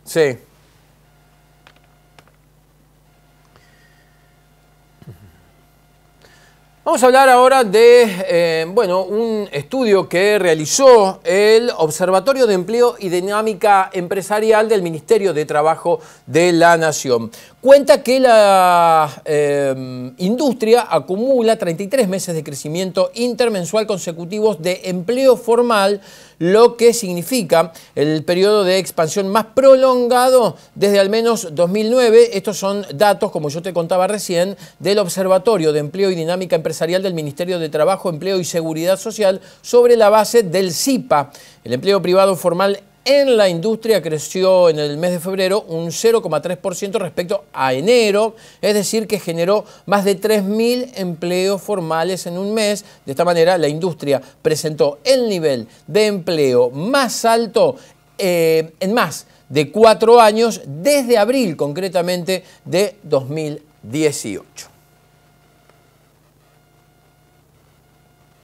Sí. Vamos a hablar ahora de un estudio que realizó el Observatorio de Empleo y Dinámica Empresarial del Ministerio de Trabajo de la Nación. Cuenta que la industria acumula 33 meses de crecimiento intermensual consecutivos de empleo formal, lo que significa el periodo de expansión más prolongado desde al menos 2009. Estos son datos, como yo te contaba recién, del Observatorio de Empleo y Dinámica Empresarial del Ministerio de Trabajo, Empleo y Seguridad Social sobre la base del CIPA. El empleo privado formal en la industria creció en el mes de febrero un 0,3% respecto a enero, es decir, que generó más de 3.000 empleos formales en un mes. De esta manera, la industria presentó el nivel de empleo más alto en más de 4 años, desde abril concretamente de 2018.